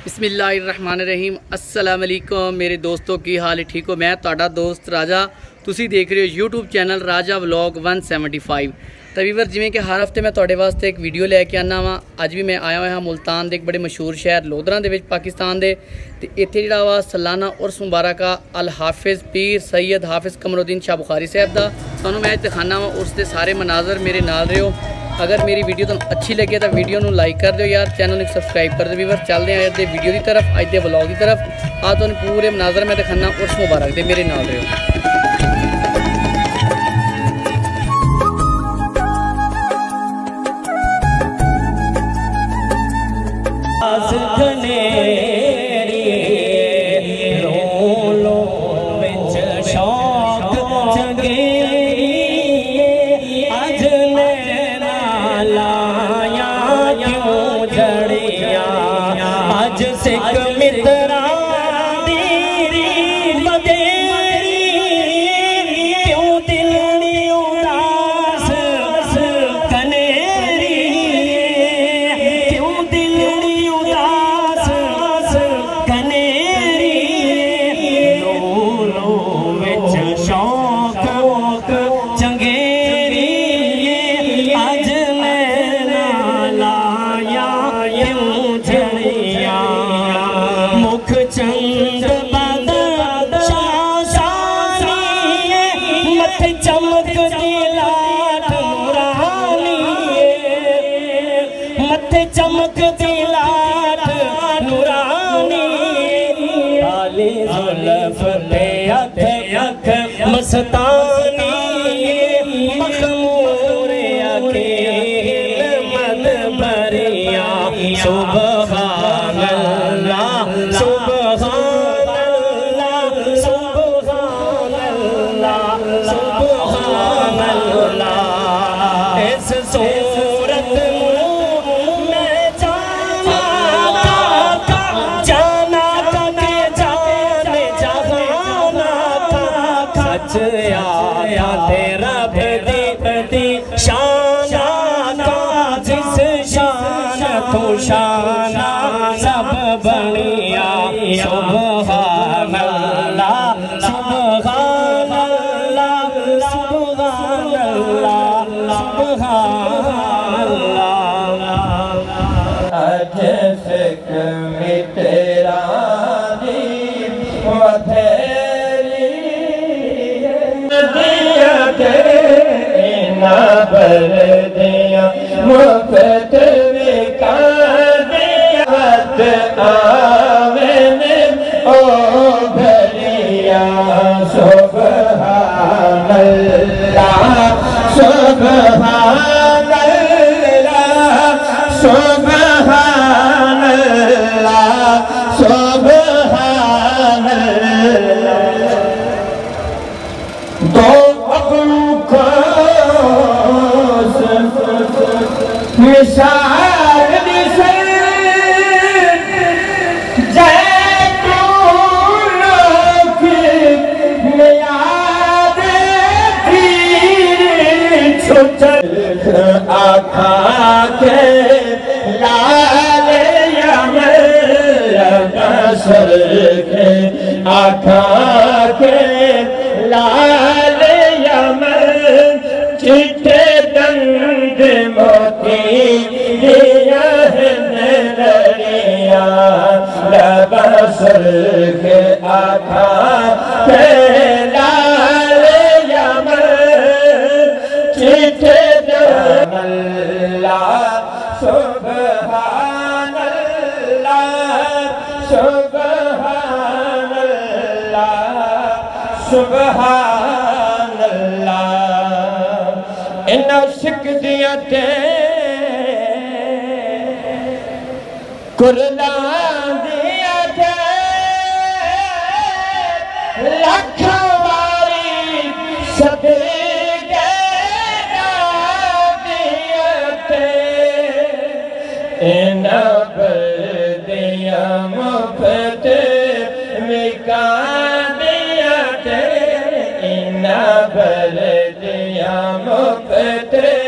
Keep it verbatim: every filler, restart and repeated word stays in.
बिस्मिल्लाहिर्रहमानिर्रहीम अस्सलाम वालेकुम मेरे दोस्तों की हाल है ठीक हो। मैं तुहाडा दोस्त राजा, तुसी देख रहे हो YouTube channel Raja vlog one seventy five. तवीवर जिमें कि हर हफ्ते मैं तुहाडे वास्ते एक वीडियो लैके आना वा। अज भी मैं आया हुआ मुल्तान के एक बड़े मशहूर शहर लोधरा दे विच पाकिस्तान के। तो इत्थे जिहड़ा वा सालाना उर्स मुबारक अल हाफिज़ पीर सैयद हाफिज़ कमरुद्दीन शाह बुखारी साहब का तुहानूं मैं दिखाना वा। उस दे सारे मनाजर मेरे नाल रहो। अगर मेरी वीडियो तुम अच्छी लगे तो वीडियो को लाइक कर दो यार, चैनल को सबसक्राइब कर दो। वीवर चलते हैं अज के वीडियो की तरफ, अज के व्लॉग की तरफ। आ तुम पूरे मनाजर मैं दिखाना उर्स मुबारक दे, मेरे नाल रहो। चमक दिलाट नूरानी काली जुल्फ पे अख अख मस्तानी मखमूर अकील मद भरिया सुभान अल्लाह सुभान अल्लाह सुभान अल्लाह सुभान अल्लाह। इस सूरत आया तेरा बदी शान जिस शान तू शान सब बनिया सुभान अल्लाह सुभान अल्लाह सुभान अल्लाह सुभान अल्लाह। अज सिख मिटेरा बर दिया मुफ्त विका दियात आवन ओ भरिया सुभान अल्लाह सुभान अल्लाह सुभान अल्लाह सुभान अल्लाह। दो मिसाल दिसर जैतून की याद थी छुचल आखा के लाल यमर बसर के आखा के लाल यमर चिट्टे दंड मोती दिया नरिया बसर के आखा पे लाल यमर चिट्टे दंड अल्लाह सुभान अल्लाह सुभान अल्लाह सुभान अल्लाह। इन्ना सिख दिया ते कुरलान दिया ते लख वारी सदके दिया ते इन्ना बर दिया मुफ्त विका दिया ते इन्ना बर दिया मुफ्त